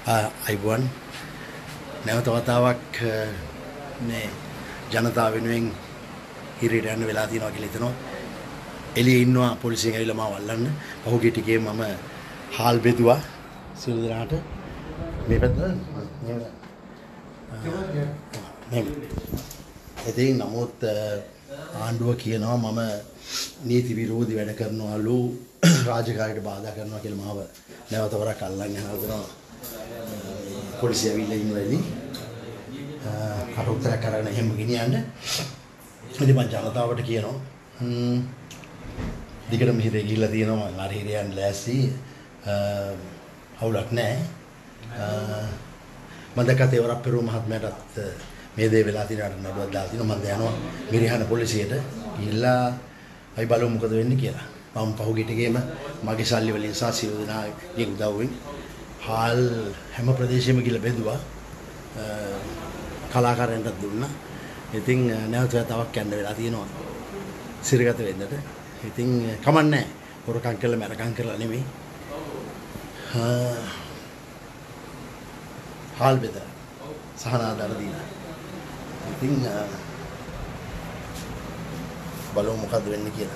අයිබුවන් නැවත වතාවක් මේ ජනතාව වෙනුවෙන් හිරියට යන්න වෙලා තියෙනවා කියලා හිතනවා. එළියේ ඉන්නවා පොලිසියෙන් ඇවිල්ලා මාව අල්ලන්න. පහුගිය ටිකේ මම හාල් බෙදුවා සියලු දෙනාට. මේ පැත්ත ඉතින් නමුත් ආණ්ඩුව කියනවා මම නීති විරෝධී වැඩ කරනවලු රාජකාරියට බාධා කරනවා කියලා මාව නැවත වරක් අල්ලන්න හදනවා. පොලිසිය ඇවිල්ලා ඉන්නවාදී කට උත්තරයක් කරගෙන එහෙම ගෙනියන්න. ඉතින් මම ජනතාවට කියනවා දිගටම හිරේ ගිහිල්ලා තියෙනවා මම අර හිරේ යන්න ලෑස්ති අවුලක් නැහැ. මම දැක්කත් ඒවරක් පෙරුම මහත්මයාටත් මේ දේ වෙලා තියෙනවට නඩුවක් දාලා තිනවා. මම යනවා මිරිහාන පොලිසියට ගිහිල්ලා අයි බලමු මොකද වෙන්නේ කියලා. මම පහුගිය ටිකේම මගේ සල්ලි වලින් සහ සියලු දෙනාගේ උදව්වෙන් හාල් හැම ප්‍රදේශෙම ගිහලා බෙදුවා. කලාකාරයන්ට දුන්නා. ඉතින් නැවත තවක් යන්න වෙලා තියෙනවා සිරගත වෙන්නට. ඉතින් කමන්නේ හොරකම් කළා මරකම් කරලා නෙමෙයි. හාල් බෙදලා සහනාදාර දීලා. ඉතින් බලමු මොකද වෙන්නේ කියලා.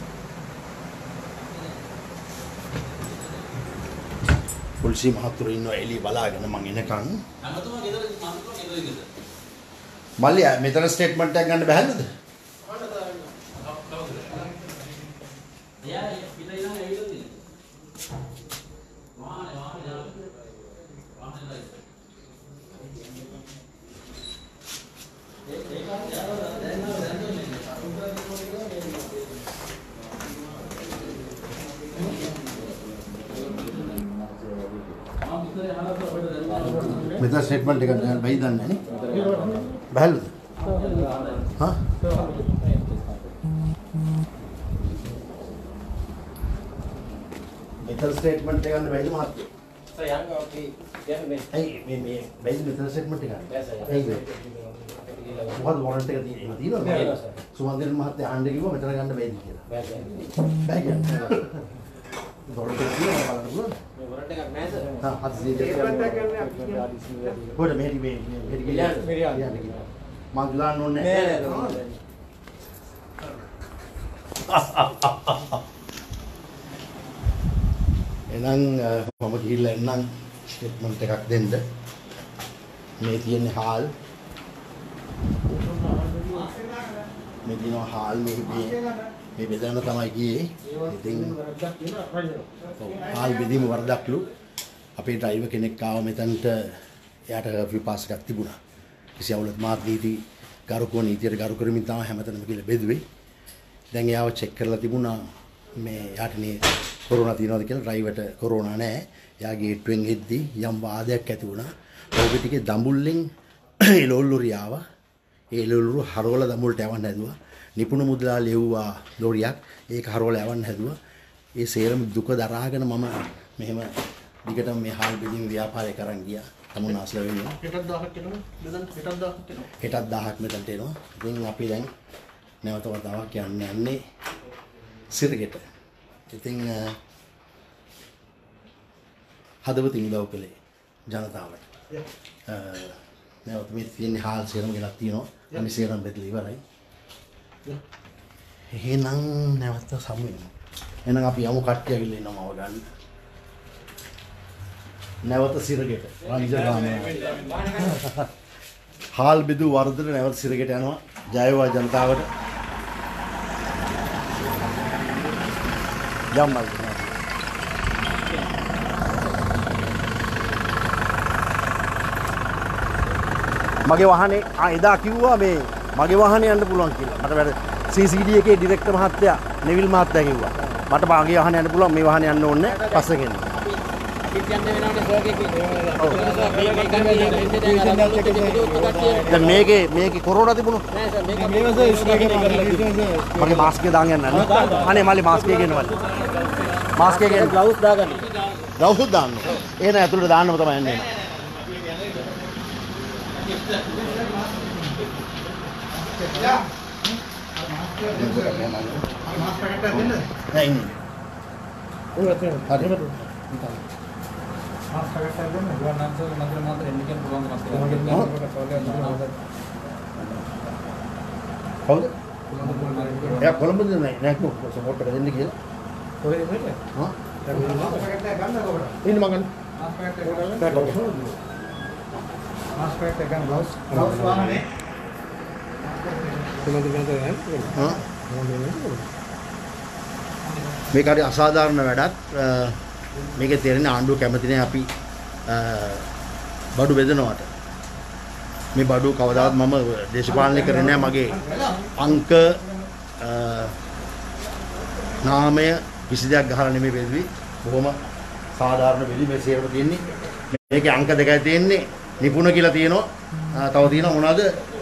පොලිසිය මහතුරු ඉන්නවා එළිය බලාගෙන මං එනකන්. මල්ලි මෙතන ස්ටේට්මන්ට් එකක් ගන්න බැහැලද? මෙතන ස්ටේට්මන්ට් එකක් ගන්න බැයි දන්නේ නේ? බැලුද? හා? මෙතන ස්ටේට්මන්ට් එක ගන්න බැයිද මහත්තයෝ? සර් යන්න අපි යන්නේ. ඇයි මේ බැයිද මෙතන ස්ටේට්මන්ට් එක ගන්න? ඇයි? මොකද වොරන්ට් එක තියෙනවද? සුමන්දිර මහත්තයා ආණ්ඩේ කිව්වා මෙතන ගන්න බැයිද කියලා. බැයි කියන්නේ. වොරන්ට් එක තියෙනවා බලන්න පුළුවන්. මේ වොරන්ට් එකක් නැහැ සර්. හා හදිසියෙ ස්ටේට්මන්ට් එකක් ගන්න අපි. හොර මෙහෙදි මෙහෙදි මං ගලන්න ඕනේ නැහැ. එහෙනම් මම ගිහිල්ලා එන්නම් ස්ටේට්මන්ට් එකක් දෙන්න. මේ තියෙන්නේ හාල්. මේ දිනවා හාල් මේ බෙදන්න තමයි ගියේ. ඉතින් හාල් බෙදීම වරදක්ලු. අපේ ඩ්‍රයිවර් කෙනෙක් ආව මෙතනට. එයාට විපාස එකක් තිබුණා. කිසි අවුලක් මාත් නීති ගරුකෝ නීතියට ගරු කරමින් තමයි හැමතැනම කියලා බෙදුවේ. දැන් එයාව චෙක් කරලා තිබුණා මේ යාට නේ කොරෝනා තියෙනවද කියලා. ඩ්‍රයිවර්ට කොරෝනා නැහැ. එයා ගේට්ටුවෙන් එද්දි යම් වාදයක් ඇති වුණා. ඔහුගේ ටිකේ දඹුල්ලෙන් එළවලුරිය ආවා. ඒ එළවලුරු හරවලා දඹුල්ට යවන්න හැදුවා. නිපුණ මුදලාලි එව්වා ලෝරියක්. ඒක හරවලා යවන්න හැදුවා. ඒ සේරම දුක දරාගෙන මම මෙහෙම දිගටම මේ හාල් බෙදීම ව්‍යාපාරය කරන් ගියා. තමුන් ආසල වෙනවා. හෙටත් 1000ක් එනවා. බෙදන්න හෙටත් 1000ක් එනවා. හෙටත් 1000ක් මෙතනට එනවා. ඉතින් අපි දැන් නැවත වතාවක් යන්නේ සිරගෙට. ඉතින් හදවතින් උදව් කළේ ජනතාවට. නැවත මේ තියෙන හාල් සේරම ගෙනත් තියෙනවා. අනිත් සේරම බෙදලා ඉවරයි. එහෙනම් නැවත සමු වෙනවා. එහෙනම් අපි යමු කට්ටිය ඇවිල්ලා ඉන්නවම ගන්න. නැවත සිරගෙට හාල් බෙදු වර්ධන නැවත සිරගෙට යනවා. ජය වේවා ජනතාවට. යම්මල් මගේ වාහනේ එදා කිව්වා මේ මගේ වාහනේ යන්න පුළුවන් කියලා. මට වැඩ CCD එකේ ඩිරෙක්ටර් මහත්තයා නෙවිල් මහත්තයා කිව්වා. මට මගේ වාහනේ යන්න පුළුවන් මේ වාහනේ යන්න ඕනේ පස්සේ ගෙන්න. දැන් මේකේ කොරෝනා තිබුණා නෑ සර් මේක මගේ මාස්ක් එක දාන් යන්න අනේ මල්ලි මාස්ක් එක ගෙනවල මාස්ක් එක ගෙන ග්ලව්ස් දාගන්න ග්ලව්ස් දාන්න එහෙනම් ඇතුළට දාන්නම තමයි යන්නේ මාස්ක් පැකට් එකක් දෙන්න නෑ ඉන්නේ හරි කවුද? එයා කොළඹද නෑ සපෝට් එක දෙන්න කියලා. කොහෙද ඉන්නේ? හා? ඉන්න මගන්. මාස්ක් පැක් එක ගන්න බ්ලවුස් වාහනේ. හා? මේක හරි අසාධාරණ වැඩක්. මේකේ තේරෙන්නේ ආණ්ඩුව කැමති නෑ අපි බඩු බෙදනවට. මේ බඩු කවදාවත් මම දේශපාලනය කරන්නේ නැහැ මගේ අංක නාමය කිසි දෙයක් ගහලා නෙමෙයි බෙදුවේ බොහොම සාධාරණ වෙලි මේ සේරම තියෙන්නේ මේකේ අංක දෙකයි තියෙන්නේ නිපුණ කියලා තියෙනවා තව තියෙනවා මොනවද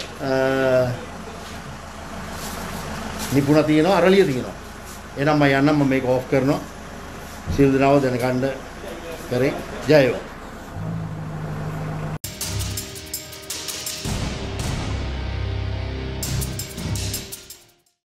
නිපුණ තියෙනවා අරලිය තියෙනවා එහෙනම් මම යන්නම් මම මේක ඕෆ් කරනවා සියලු දෙනාව දැනගන්න කරේ ජය වේවා